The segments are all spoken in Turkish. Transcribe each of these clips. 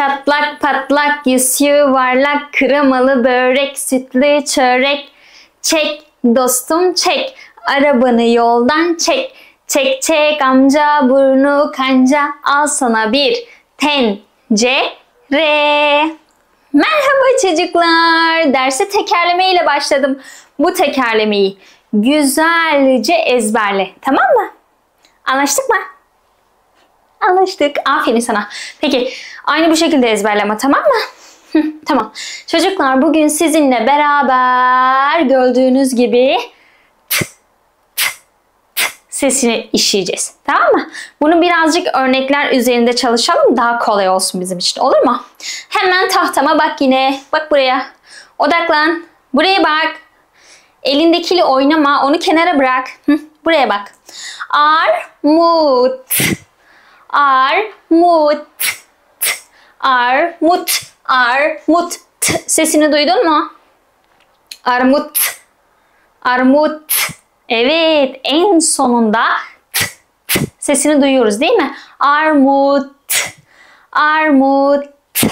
Çatlak patlak yüz yuvarlak kremalı börek sütlü çörek. Çek dostum çek arabanı yoldan çek. Çek çek amca burnu kanca al sana bir tencere. Merhaba çocuklar. Derse tekerleme ile başladım. Bu tekerlemeyi güzelce ezberle. Tamam mı? Anlaştık mı? Anlaştık. Aferin sana. Peki aynı bu şekilde ezberleme, tamam mı? Tamam. Çocuklar bugün sizinle beraber gördüğünüz gibi sesini işleyeceğiz. Tamam mı? Bunu birazcık örnekler üzerinde çalışalım. Daha kolay olsun bizim için. Olur mu? Hemen tahtama bak yine. Bak buraya. Odaklan. Buraya bak. Elindekiyle oynama. Onu kenara bırak. Buraya bak. Armut. Armut. Armut. Armut. Sesini duydun mu? Armut. Armut. Evet, en sonunda sesini duyuyoruz değil mi? Armut. Armut.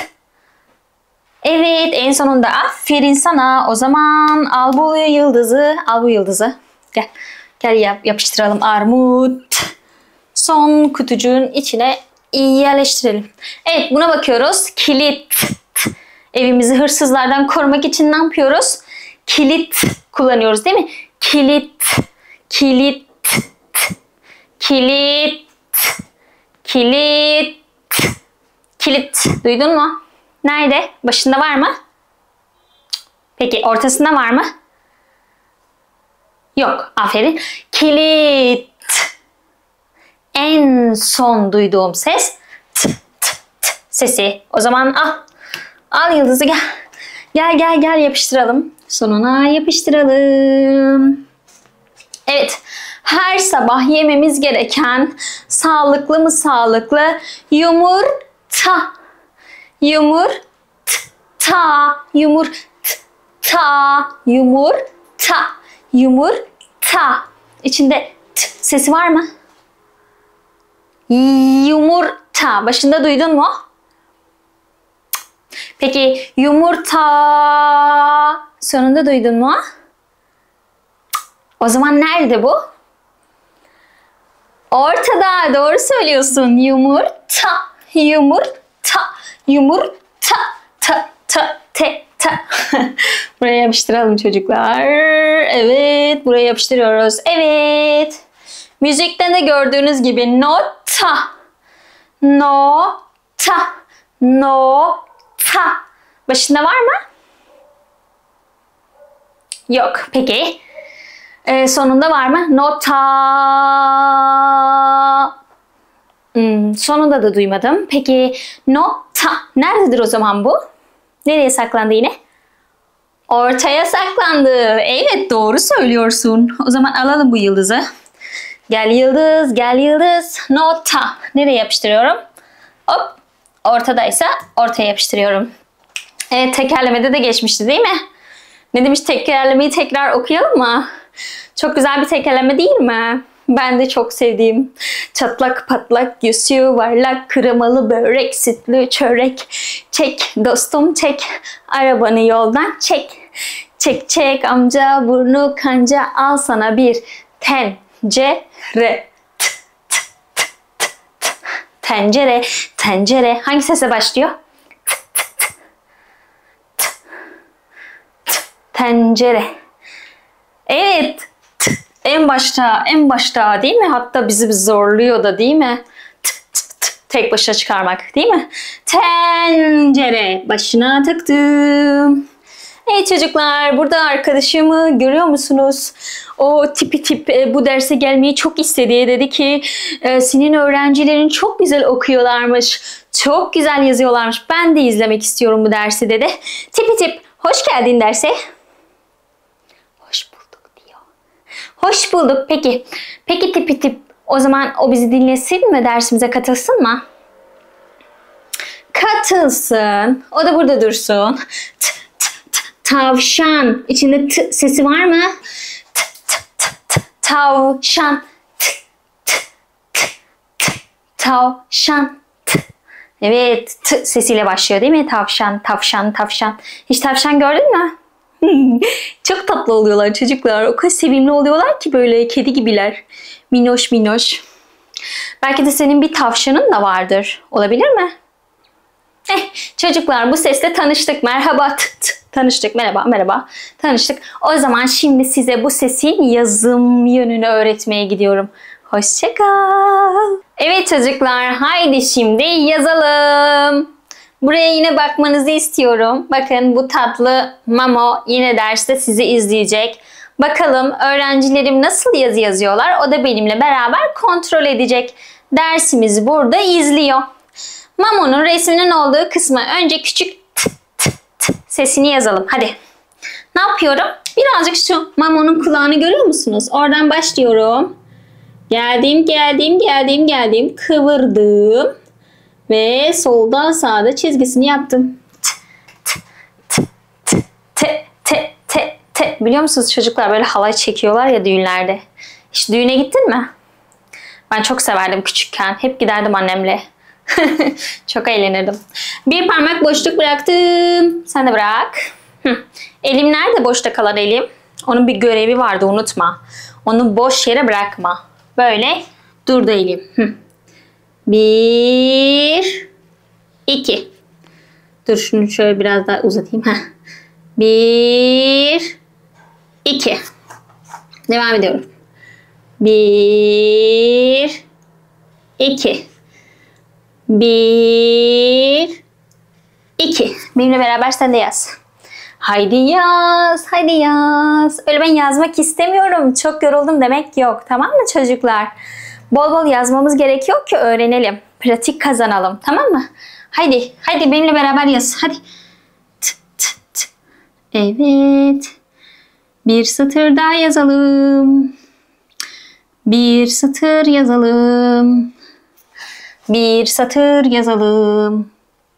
Evet, en sonunda aferin sana. O zaman al bu yıldızı. Al bu yıldızı. Gel. Gel yapıştıralım. Armut. Son kutucuğun içine yerleştirelim. Evet, buna bakıyoruz. Kilit. Evimizi hırsızlardan korumak için ne yapıyoruz? Kilit kullanıyoruz değil mi? Kilit. Kilit. Kilit. Kilit. Kilit. Duydun mu? Nerede? Başında var mı? Peki ortasında var mı? Yok. Aferin. Kilit. En son duyduğum ses sesi. O zaman al. Al yıldızı gel. Gel yapıştıralım. Sonuna yapıştıralım. Evet. Her sabah yememiz gereken sağlıklı mı sağlıklı? Yumurta. Yumurta. Yumurta. Yumurta. Yumurta. İçinde t sesi var mı? Yumurta. Başında duydun mu? Peki yumurta sonunda duydun mu? O zaman nerede bu? Ortada. Doğru söylüyorsun. Yumurta. Yumurta. Yumurta. Ta. Buraya yapıştıralım çocuklar. Evet. Buraya yapıştırıyoruz. Evet. Müzikten de gördüğünüz gibi nota. Nota. Nota. Başında var mı? Yok. Peki. Sonunda var mı? Nota. Sonunda da duymadım. Peki nota. Nerededir o zaman bu? Nereye saklandı yine? Ortaya saklandı. Evet doğru söylüyorsun. O zaman alalım bu yıldızı. Gel yıldız, gel yıldız. Nota. Nereye yapıştırıyorum? Hop. Ortadaysa ortaya yapıştırıyorum. Evet tekerlemede de geçmişti değil mi? Ne demiş, tekerlemeyi tekrar okuyalım mı? Çok güzel bir tekerleme değil mi? Ben de çok sevdiğim. Çatlak patlak yüz yuvarlak kremalı börek sütlü çörek. Çek dostum çek arabanı yoldan çek. Çek çek amca burnu kanca al sana bir tencere. Tencere, tencere. Hangi sese başlıyor? Tencere. Evet. En başta değil mi? Hatta bizi zorluyor da değil mi? Tek başına çıkarmak değil mi? Tencere. Başına taktım. Evet çocuklar, burada arkadaşımı görüyor musunuz? O tipi bu derse gelmeyi çok istedi. Dedi ki senin öğrencilerin çok güzel okuyorlarmış. Çok güzel yazıyorlarmış. Ben de izlemek istiyorum bu dersi dedi. Tipi hoş geldin derse. Hoş bulduk diyor. Hoş bulduk. Peki tipi o zaman o bizi dinlesin mi? Dersimize katılsın mı? Katılsın. O da burada dursun. Tavşan. İçinde t sesi var mı? Tavşan. Tavşan. Evet, t sesiyle başlıyor değil mi? Tavşan, tavşan, tavşan. Hiç tavşan gördün mü? Çok tatlı oluyorlar çocuklar. O kadar sevimli oluyorlar ki böyle kedi gibiler. Minnoş minnoş. Belki de senin bir tavşanın da vardır. Olabilir mi? Çocuklar bu sesle tanıştık. Merhaba. Tanıştık. Merhaba. Merhaba. Tanıştık. O zaman şimdi size bu sesin yazım yönünü öğretmeye gidiyorum. Hoşça kal. Evet çocuklar, haydi şimdi yazalım. Buraya yine bakmanızı istiyorum. Bakın bu tatlı Mamo yine derste sizi izleyecek. Bakalım öğrencilerim nasıl yazı yazıyorlar. O da benimle beraber kontrol edecek. Dersimiz burada izliyor. Mamo'nun resminin olduğu kısmı önce küçük t sesini yazalım. Hadi. Ne yapıyorum? Birazcık şu Mamo'nun kulağını görüyor musunuz? Oradan başlıyorum. Geldim. Kıvırdım. Ve soldan sağda çizgisini yaptım. T. Biliyor musunuz çocuklar böyle halay çekiyorlar ya düğünlerde. Hiç düğüne gittin mi? Ben çok severdim küçükken. Hep giderdim annemle. Çok eğlenirdim. Bir parmak boşluk bıraktım. Sen de bırak. Elim nerede boşta kalan elim? Onun bir görevi vardı unutma. Onu boş yere bırakma. Böyle durdu elim. 1 2. Dur şunu şöyle biraz daha uzatayım. 1 2. Devam ediyorum. 1 2. 1 2. Benimle beraber sen de yaz. Haydi yaz, haydi yaz. Öyle ben yazmak istemiyorum, çok yoruldum demek yok. Tamam mı çocuklar? Bol bol yazmamız gerekiyor ki öğrenelim. Pratik kazanalım. Tamam mı? Haydi, haydi benimle beraber yaz. Hadi. T. Evet. Bir satır daha yazalım. Bir satır yazalım. Bir satır yazalım.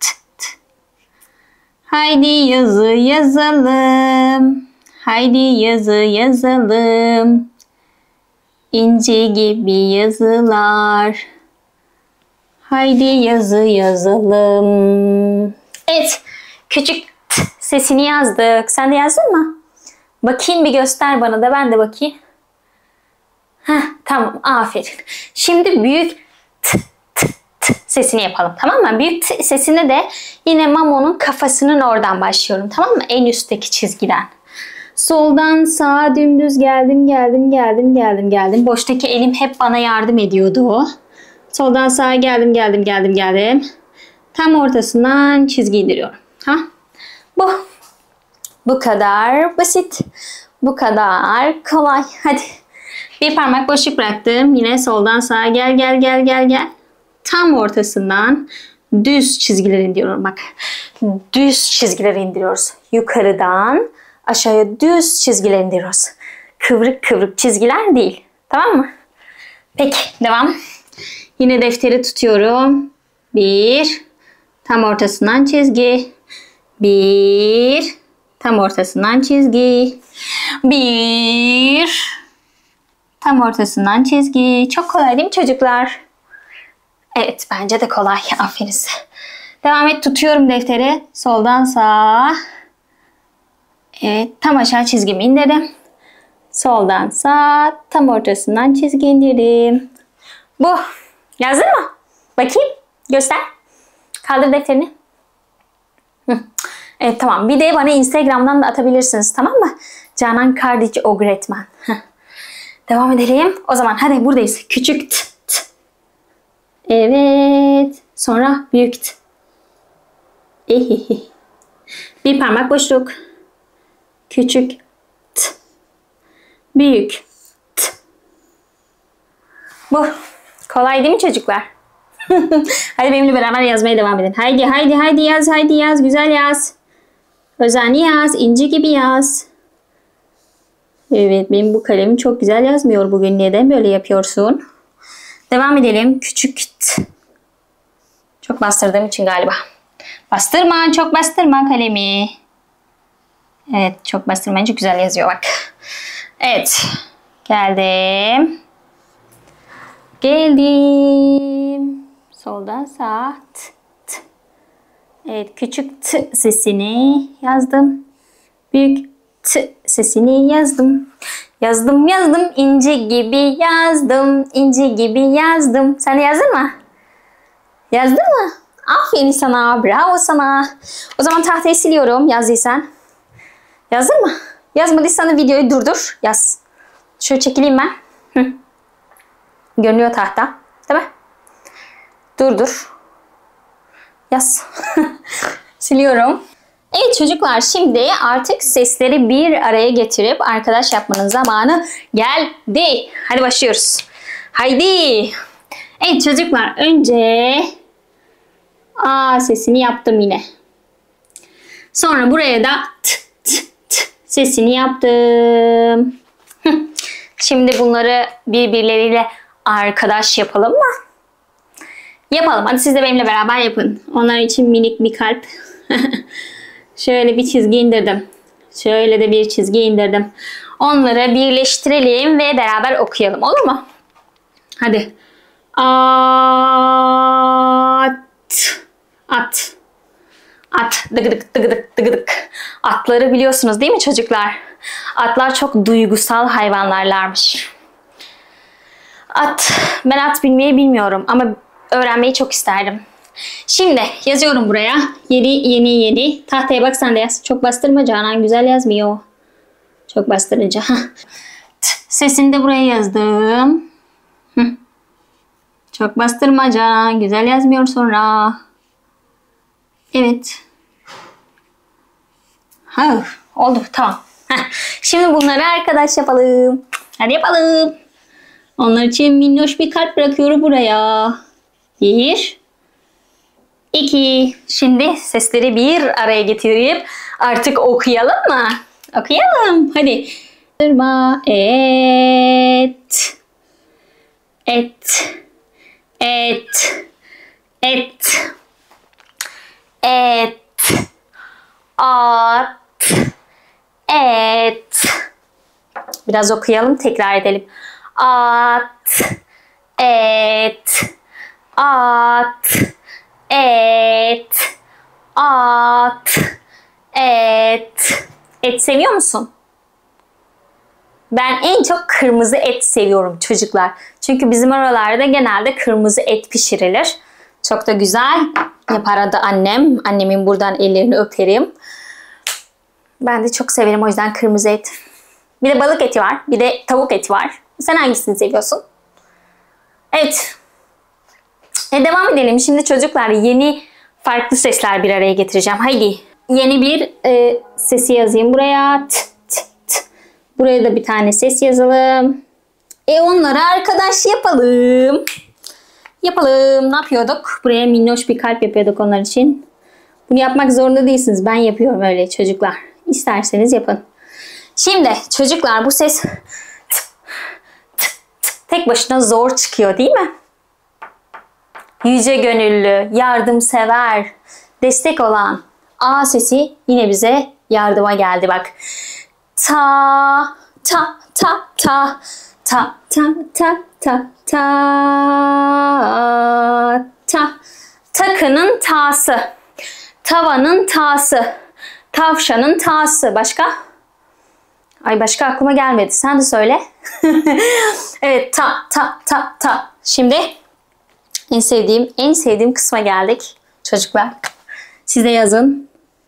Haydi yazı yazalım. Haydi yazı yazalım. İnci gibi yazılar. Haydi yazı yazalım. Evet. Küçük t sesini yazdık. Sen de yazdın mı? Bakayım bir göster bana da ben de bakayım. Tamam. Aferin. Şimdi büyük t sesini yapalım. Tamam mı? Büyük t sesini de yine Mamo'nun kafasının oradan başlıyorum. Tamam mı? En üstteki çizgiden. Soldan sağa dümdüz geldim. Boştaki elim hep bana yardım ediyordu. Soldan sağa geldim. Tam ortasından çizgi indiriyorum. Bu kadar basit. Bu kadar kolay. Hadi. Bir parmak boşluk bıraktım. Yine soldan sağa gel. Tam ortasından düz çizgiler indiriyorum. Bak. Düz çizgiler indiriyoruz. Yukarıdan aşağıya düz çizgiler indiriyoruz. Kıvrık çizgiler değil. Tamam mı? Peki devam. Yine defteri tutuyorum. 1. Tam ortasından çizgi. 1. Tam ortasından çizgi. 1. Tam ortasından çizgi. Çok kolay değil mi çocuklar? Evet bence de kolay. Aferin size. Devam et. Tutuyorum defteri. Soldan sağa. Evet. Tam aşağı çizgimi indirdim. Soldan sağa. Tam ortasından çizgi indirdim. Bu. Yazdın mı? Bakayım. Göster. Kaldır defterini. Evet tamam. Bir de bana Instagram'dan da atabilirsiniz. Tamam mı? Canan Kardici Ogretman. Devam edelim. O zaman hadi buradayız. Küçük t. Evet. Sonra büyük t. Bir parmak boşluk. Küçük t. Büyük t. Bu. Kolay değil mi çocuklar? Hadi benimle beraber yazmaya devam edin. Haydi yaz. Güzel yaz. Özenli yaz. İnci gibi yaz. Evet benim bu kalemim çok güzel yazmıyor bugün. Neden böyle yapıyorsun? Devam edelim. Küçük t. Çok bastırdığım için galiba. Çok bastırma kalemi. Evet çok bastırmayınca güzel yazıyor bak. Evet. Geldim. Soldan sağa. T. Evet, küçük t sesini yazdım. Büyük t sesini yazdım. Yazdım inci gibi yazdım. İnci gibi yazdım. Sen de yazdın mı? Yazdın mı? Aferin sana. Bravo sana. O zaman tahtayı siliyorum yazdıysan. Yazdın mı? Yazmadıysan da videoyu durdur. Yaz. Şöyle çekileyim ben. Hı. Görünüyor tahta. Değil mi? Durdur. Yaz. Siliyorum. Evet çocuklar, şimdi artık sesleri bir araya getirip arkadaş yapmanın zamanı geldi. Hadi başlıyoruz. Haydi. Evet çocuklar, önce A sesini yaptım yine. Sonra buraya da t sesini yaptım. Şimdi bunları birbirleriyle arkadaş yapalım mı? Yapalım. Hadi siz de benimle beraber yapın. Onlar için minik bir kalp. Şöyle bir çizgi indirdim. Şöyle de bir çizgi indirdim. Onları birleştirelim ve beraber okuyalım. Olur mu? Hadi. At. At. At. Dıgıdık dıgıdık dıgıdık. Atları biliyorsunuz değil mi çocuklar? Atlar çok duygusal hayvanlarlarmış. At. Ben at bilmeyi bilmiyorum ama öğrenmeyi çok isterdim. Şimdi yazıyorum buraya. Yeni. Tahtaya bak sen de yaz. Çok bastırma Canan. Güzel yazmıyor. Çok bastırınca. Sesini de buraya yazdım. Çok bastırma Canan. Güzel yazmıyor sonra. Evet. Oldu. Tamam. Şimdi bunları arkadaş yapalım. Hadi yapalım. Onlar için minnoş bir kalp bırakıyorum buraya. 1 2. Şimdi sesleri bir araya getirip artık okuyalım mı? Okuyalım. Hadi. Et. Et. Et. Et. Et. At. Et. Biraz okuyalım, tekrar edelim. At. Et. At. Et. At. Et. Et seviyor musun? Ben en çok kırmızı et seviyorum çocuklar. Çünkü bizim oralarda genelde kırmızı et pişirilir. Çok da güzel yapar adı annem. Annemin buradan ellerini öperim. Ben de çok severim o yüzden kırmızı et. Bir de balık eti var. Bir de tavuk eti var. Sen hangisini seviyorsun? Evet. Devam edelim. Şimdi çocuklar yeni farklı sesler bir araya getireceğim. Haydi. Yeni bir sesi yazayım buraya. T, t, t. Buraya da bir tane ses yazalım. Onları arkadaş yapalım. Yapalım. Ne yapıyorduk? Buraya minnoş bir kalp yapıyorduk onlar için. Bunu yapmak zorunda değilsiniz. Ben yapıyorum öyle çocuklar. İsterseniz yapın. Şimdi çocuklar bu ses tek başına zor çıkıyor değil mi? Yüce gönüllü, yardımsever, destek olan A sesi yine bize yardıma geldi bak. Ta ta ta ta ta ta ta ta ta ta. Takının ta'sı, tavanın ta'sı, tavşanın ta'sı. Başka? Ay başka aklıma gelmedi. Sen de söyle. Evet, ta ta ta ta. Şimdi en sevdiğim kısma geldik çocuklar. Siz de yazın.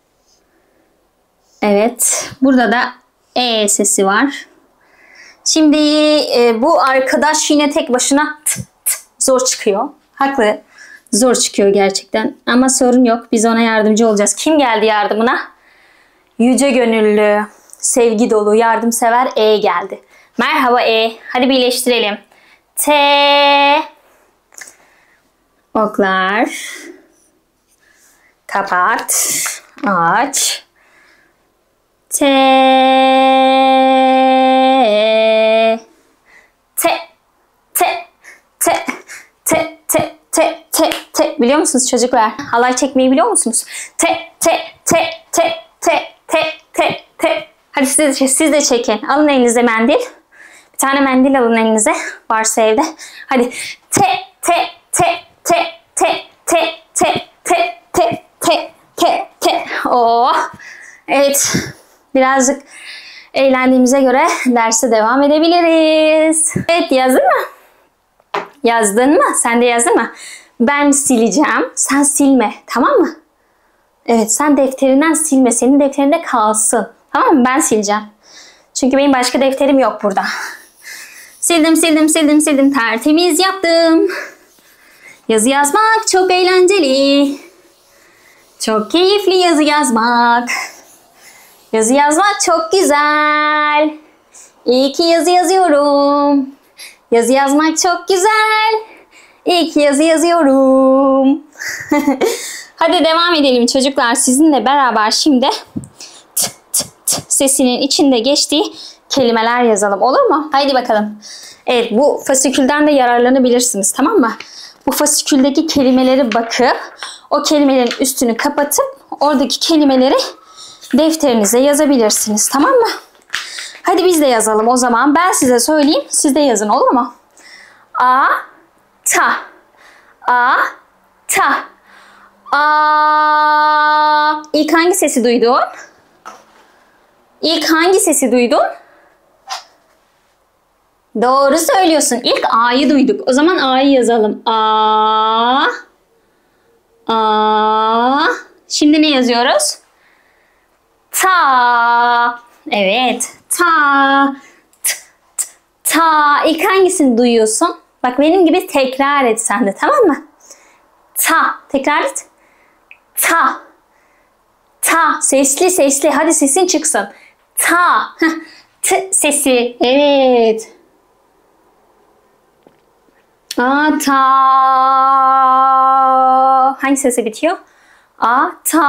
Evet, burada da E sesi var. Şimdi bu arkadaş yine tek başına zor çıkıyor. Haklı. Zor çıkıyor gerçekten. Ama sorun yok. Biz ona yardımcı olacağız. Kim geldi yardımına? Yüce gönüllü, sevgi dolu, yardımsever E geldi. Merhaba E. Hadi birleştirelim. T. Oklar. Kapat. Aç. T. T. T. T. T. T. T. T. T. Biliyor musunuz çocuklar? Halay çekmeyi biliyor musunuz? T. T. T. T. T. T. T. T. Hadi siz de çekin. Alın elinize mendil. Bir tane mendil alın elinize. Varsa evde. Hadi. T. T. T. T. T. T. T. T. T. T. Oh. Evet. Birazcık eğlendiğimize göre derse devam edebiliriz. Evet, yazdın mı? Yazdın mı? Sen de yazdın mı? Ben sileceğim. Sen silme. Tamam mı? Evet, sen defterinden silme. Senin defterinde kalsın. Tamam mı? Ben sileceğim. Çünkü benim başka defterim yok burada. Sildim. Tertemiz yaptım. Yazı yazmak çok eğlenceli. Çok keyifli yazı yazmak. Yazı yazmak çok güzel. İyi ki yazı yazıyorum. Yazı yazmak çok güzel. İyi ki yazı yazıyorum. Hadi devam edelim çocuklar. Sizinle beraber şimdi sesinin içinde geçtiği kelimeler yazalım, olur mu? Haydi bakalım. Evet, bu fasikülden de yararlanabilirsiniz, tamam mı? Bu fasiküldeki kelimeleri bakıp o kelimelerin üstünü kapatıp oradaki kelimeleri defterinize yazabilirsiniz, tamam mı? Hadi biz de yazalım o zaman. Ben size söyleyeyim, siz de yazın, olur mu? A, ta. A, ta. A. İlk hangi sesi duydun? İlk hangi sesi duydun? Doğru söylüyorsun. İlk A'yı duyduk. O zaman A'yı yazalım. A. A. Şimdi ne yazıyoruz? Ta. Evet. Ta. Ta. İlk hangisini duyuyorsun? Bak benim gibi tekrar et sen de, tamam mı? Ta. Tekrar et. Ta. Ta. Sesli. Hadi sesin çıksın. Ta. T sesi. Evet. A, ta. Hangi sesi bitiyor? A, ta.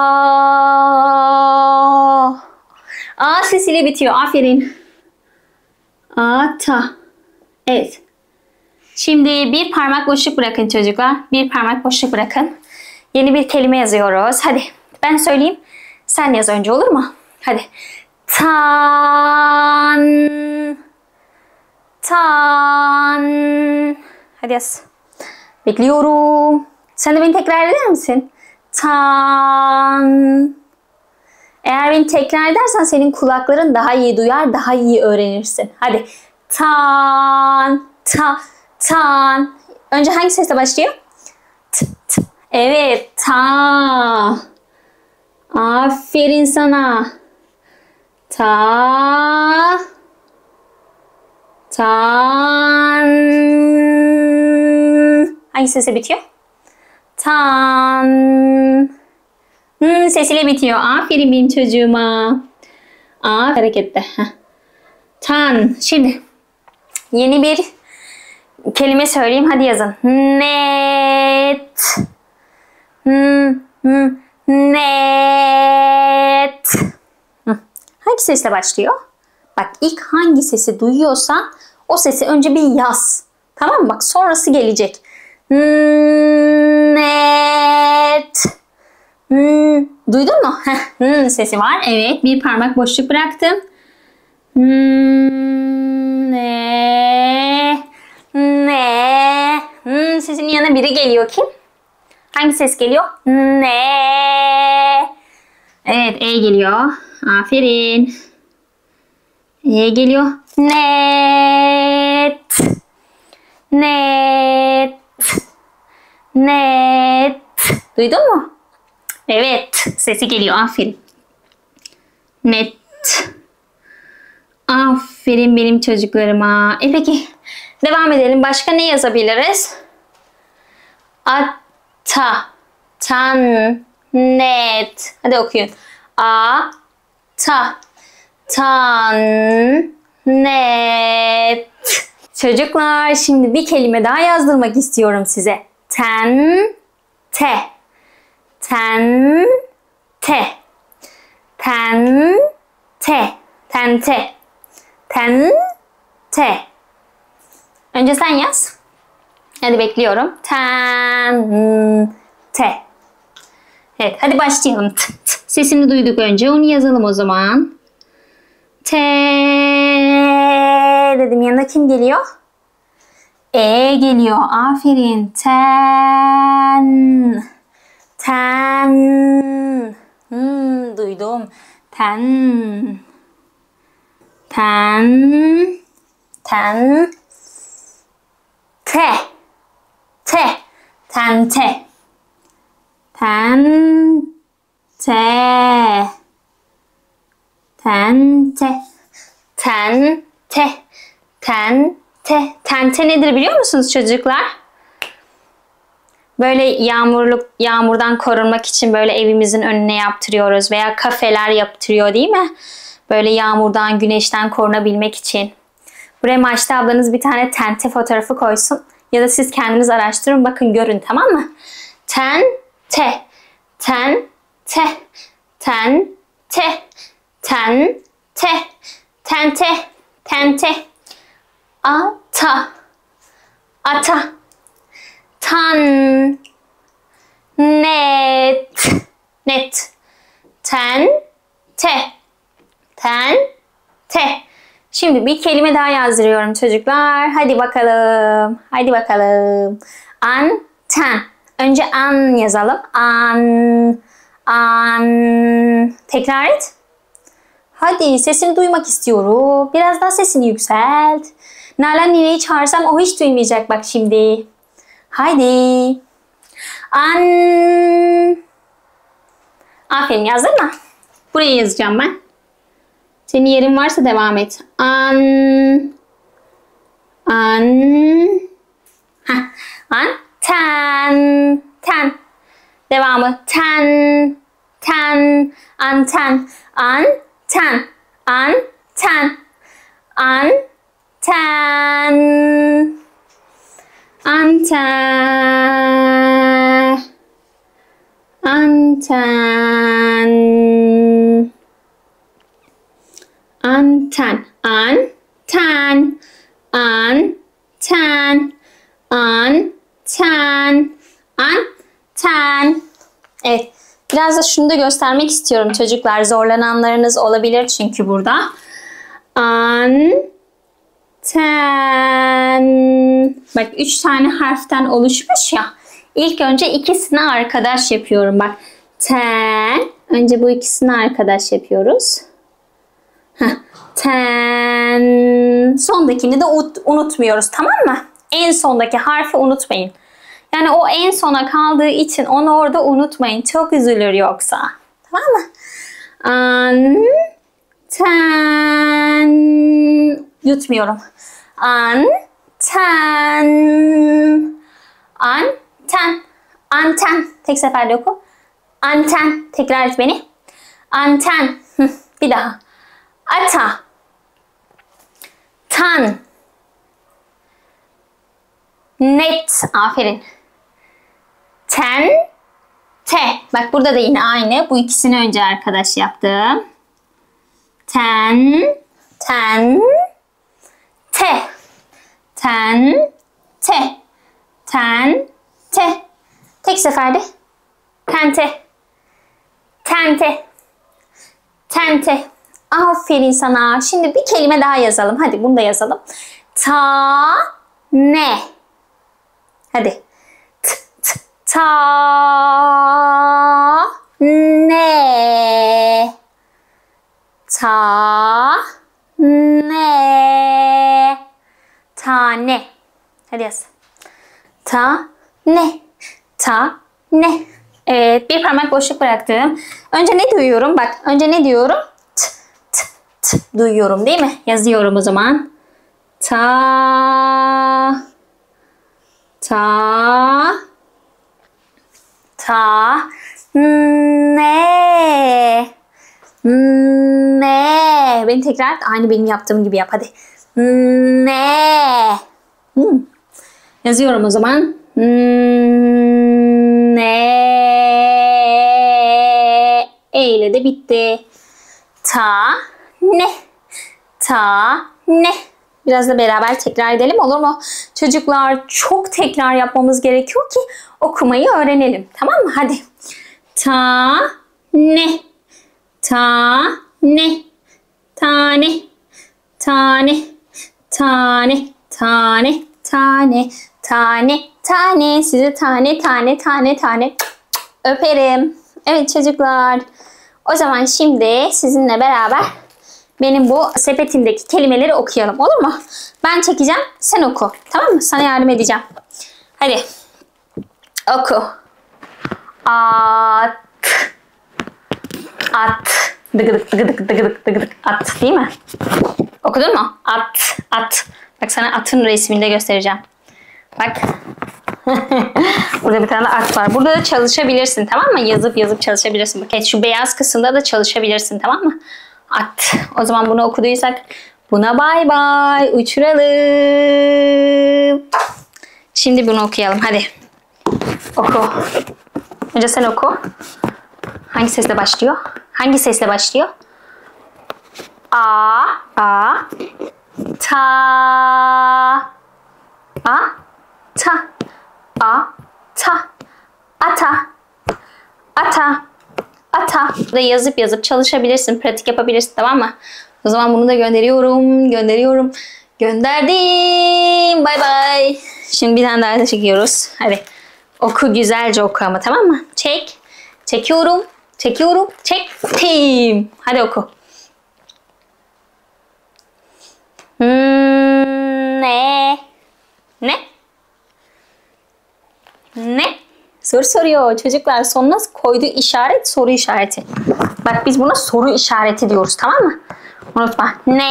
A sesiyle bitiyor. Aferin. A, ta. Evet. Şimdi bir parmak boşluk bırakın çocuklar. Bir parmak boşluk bırakın. Yeni bir kelime yazıyoruz. Hadi ben söyleyeyim. Sen yaz önce, olur mu? Hadi. Tan. Tan. Hadi yaz. Bekliyorum. Sen de beni tekrar eder misin? Tan. Eğer beni tekrar edersen senin kulakların daha iyi duyar, daha iyi öğrenirsin. Hadi. Tan. Ta. Tan. Önce hangi sesle başlıyor? T, t. Evet. Ta. Aferin sana. Ta. Tan. Hangi sesle bitiyor? Tan. Sesiyle bitiyor. Aferin benim çocuğuma. A harekette. Tan. Şimdi yeni bir kelime söyleyeyim. Hadi yazın. Net. Net. Hangi sesle başlıyor? Bak ilk hangi sesi duyuyorsan o sesi önce bir yaz. Tamam mı? Bak sonrası gelecek. Net. Duydun mu? Sesi var. Evet. Bir parmak boşluk bıraktım. Ne. Ne. Sesin yanına biri geliyor. Kim? Hangi ses geliyor? Ne. Evet. E geliyor. Aferin. E geliyor. Net. Net. Net. Duydun mu? Evet. Sesi geliyor. Aferin. Net. Aferin benim çocuklarıma. Peki. Devam edelim. Başka ne yazabiliriz? Ata. Tan. Net. Hadi okuyun. A. Ta. Tan. Net. Çocuklar şimdi bir kelime daha yazdırmak istiyorum size. Ten. Te. Ten. Te. Ten. Te. Tente. Ten. Te. Önce sen yaz. Hadi bekliyorum. Ten. Te. Evet hadi başlayalım. T, t. Sesini duyduk önce. Onu yazalım o zaman. T dedim. Yanına kim geliyor? E geliyor. Aferin. Ten. Ten. duydum. Ten. Ten. Ten. Te. Te. Tente. Tente. Tente. Tente. Tente. Tente nedir biliyor musunuz çocuklar? Böyle yağmurdan korunmak için böyle evimizin önüne yaptırıyoruz veya kafeler yaptırıyor değil mi? Böyle yağmurdan, güneşten korunabilmek için. Buraya Maçta ablanız bir tane tente fotoğrafı koysun. Ya da siz kendiniz araştırın, bakın, görün, tamam mı? Tente. Tente. Tente. Tente. Tente. Tente. Ata. Ata. Tan. Net. Net. Ten. Te. Ten. Te. Şimdi bir kelime daha yazdırıyorum çocuklar. Hadi bakalım. Hadi bakalım. Anten. Önce an yazalım. An. An. Tekrar et. Hadi, sesini duymak istiyorum. Biraz daha sesini yükselt. Nalan nineyi çağırsam o hiç duymayacak bak şimdi. Haydi. An. Aferin, yazdın mı? Buraya yazacağım ben. Senin yerin varsa devam et. An. An. Heh. An. Ten. Ten. Devamı. Ten. Ten. Anten. Anten. Anten. Anten. Anten. Anten. Anten. Anten. Anten. Anten. Anten. Evet. Biraz da şunu da göstermek istiyorum çocuklar. Zorlananlarınız olabilir çünkü burada. Anten. Bak 3 tane harften oluşmuş ya. İlk önce ikisini arkadaş yapıyorum. Bak. Ten. Önce bu ikisini arkadaş yapıyoruz. Ten. Sondakini de unutmuyoruz, tamam mı? En sondaki harfi unutmayın. Yani o en sona kaldığı için onu orada unutmayın. Çok üzülür yoksa. Tamam mı? Anten. Yutmuyorum. Anten. Anten. Anten. Tek seferde oku. Anten. Tekrar et beni. Anten. Bir daha. Ata. Tan. Net. Aferin. Ten. Te. Bak burada da yine aynı. Bu ikisini önce arkadaş yaptım. Ten. Ten. Te. Ten. Te. Ten. Te. Tek seferde. Tente. Tente. Tente. Aferin sana. Şimdi bir kelime daha yazalım. Hadi bunu da yazalım. Ta. Ne. Hadi. Ta. Ne. Ta. Ne. Tane. Hadi yaz. Ta. Ne. Ta. Ne. Evet, bir parmak boşluk bıraktım. Önce ne duyuyorum? Bak, önce ne diyorum? T, t, t duyuyorum değil mi? Yazıyorum o zaman. Ta. Ta. Ta. Ne. Ne. Beni tekrar aynı benim yaptığım gibi yap hadi. Ne. Yazıyorum o zaman. Ne. E ile de bitti. Ta. Ne. Ta. Ne. Biraz da beraber tekrar edelim, olur mu? Çocuklar, çok tekrar yapmamız gerekiyor ki okumayı öğrenelim. Tamam mı? Hadi. Ta. Ne. Ta. Ne. Tane. Tane. Tane. Tane. Tane. Tane. Tane. Sizi tane tane tane tane öperim. Evet çocuklar. O zaman şimdi sizinle beraber benim bu sepetimdeki kelimeleri okuyalım, olur mu? Ben çekeceğim, sen oku. Tamam mı? Sana yardım edeceğim. Hadi. Oku. At. At. Dıgıdık dıgıdık dıgıdık dıgıdık at, değil mi? Okudun mu? At. At. Bak sana atın resmini de göstereceğim. Bak. Burada bir tane at var. Burada da çalışabilirsin, tamam mı? Yazıp çalışabilirsin. Bak, evet, şu beyaz kısımda da çalışabilirsin, tamam mı? At. O zaman bunu okuduysak buna bay bay. Uçuralım. Şimdi bunu okuyalım. Hadi. Oku. Önce sen oku. Hangi sesle başlıyor? Hangi sesle başlıyor? A. Ta. A. Ta. A. Ta. Ata. Ata. Ata. Burada yazıp çalışabilirsin. Pratik yapabilirsin, tamam mı? O zaman bunu da gönderiyorum. Gönderdim. Bay bay. Şimdi bir tane daha da çekiyoruz. Hadi. Oku, güzelce oku ama, tamam mı? Çek. Çekiyorum. Çektim. Hadi oku. Ne? Soru soruyor çocuklar. Sonuna koyduğu işaret soru işareti. Bak, biz buna soru işareti diyoruz, tamam mı? Unutma.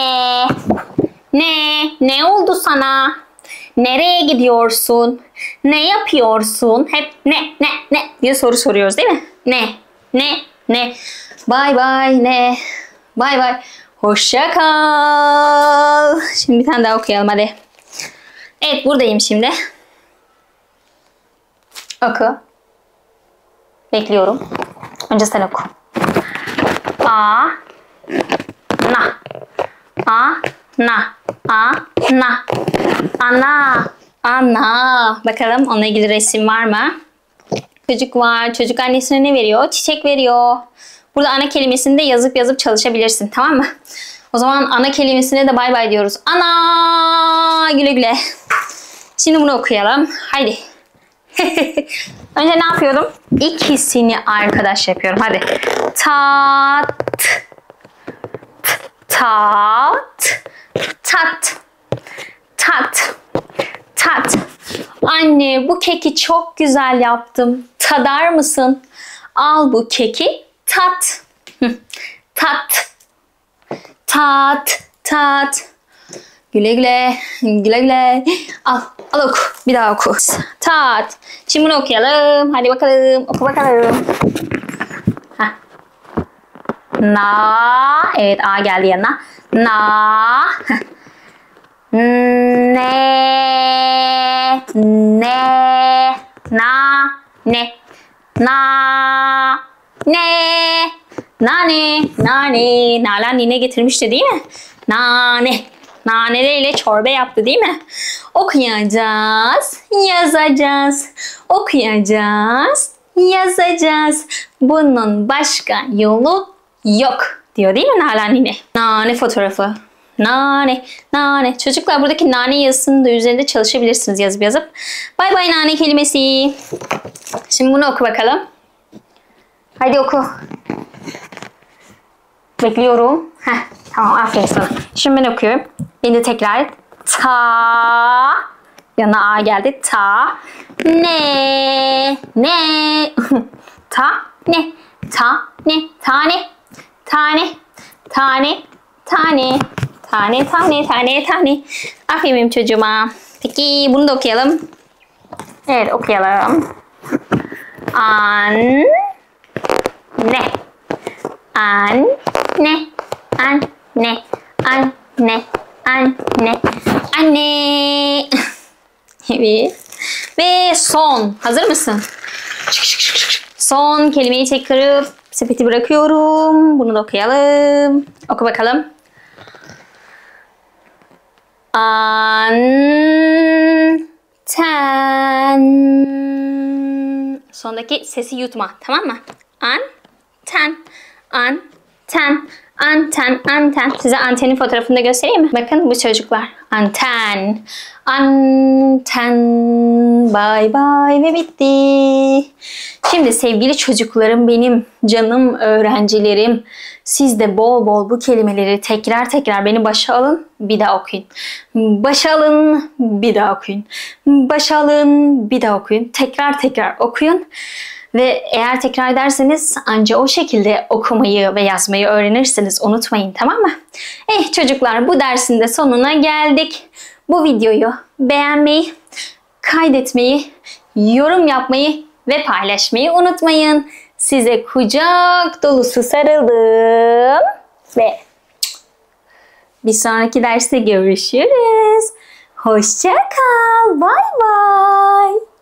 Ne oldu sana? Nereye gidiyorsun? Ne yapıyorsun? Hep ne diye soru soruyoruz, değil mi? Ne? Bye bye ne? Bye bye. Hoşça kal. Şimdi bir tane daha okuyalım hadi. Evet, buradayım şimdi. Oku. Bekliyorum. Önce sen oku. A. Na. Ana. Bakalım onunla ilgili resim var mı? Çocuk var. Çocuk annesine ne veriyor? Çiçek veriyor. Burada ana kelimesini de yazıp çalışabilirsin, tamam mı? O zaman ana kelimesine de bay bay diyoruz. Ana. Güle güle. Şimdi bunu okuyalım. Haydi. Önce ne yapıyorum? İkisini arkadaş yapıyorum. Hadi. Tat. Anne, bu keki çok güzel yaptım. Tadar mısın? Al bu keki. Tat. Güle güle. Al oku. Bir daha oku. Tat. Şimdi bunu okuyalım. Hadi bakalım. Oku bakalım. Heh. Na. Evet, A geldi yanına. Na. Nane. Nalan yine getirmişti, değil mi? Nane. Naneleriyle çorba yaptı, değil mi? Okuyacağız, yazacağız. Bunun başka yolu yok diyor, değil mi Nalan yine? Nane fotoğrafı. Nane. Çocuklar, buradaki nane yazısını da üzerinde çalışabilirsiniz yazıp. Bay bay nane kelimesi. Şimdi bunu oku bakalım. Hadi oku. Bekliyorum. Tamam, aferin sana. Şimdi ben okuyorum. Beni de tekrar et. Ta. Yanına A geldi. Ta. Ne. Ta. Ne. Tane. Aferin benim çocuğuma. Peki bunu da okuyalım. Evet, okuyalım. Anne. Evet. Ve son. Hazır mısın? Son kelimeyi çıkarıp sepeti bırakıyorum. Bunu da okuyalım. Oku bakalım. Anten. Sondaki sesi yutma, tamam mı? Anten. Anten, anten. Size antenin fotoğrafını da göstereyim mi? Bakın bu çocuklar. Anten. Anten. Bay bay ve bitti. Şimdi sevgili çocuklarım, benim canım öğrencilerim. Siz de bol bol bu kelimeleri tekrar tekrar beni başa alın. Bir daha okuyun. Başa alın. Bir daha okuyun. Başa alın. Bir daha okuyun. Tekrar tekrar okuyun. Ve eğer tekrar ederseniz anca o şekilde okumayı ve yazmayı öğrenirsiniz. Unutmayın, tamam mı? Çocuklar, bu dersin de sonuna geldik. Bu videoyu beğenmeyi, kaydetmeyi, yorum yapmayı ve paylaşmayı unutmayın. Size kucak dolusu sarıldım. Ve bir sonraki derste görüşürüz. Hoşça kal. Bay bay.